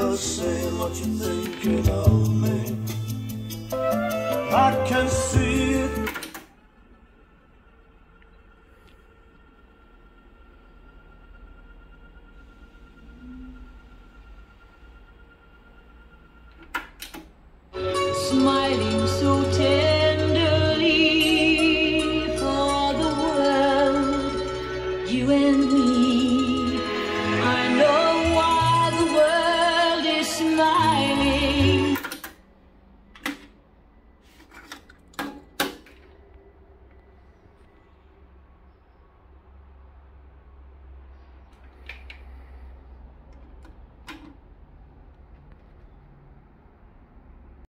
just saying what you're thinking of me. I can see it. Smiling so tenderly for the world, you and me.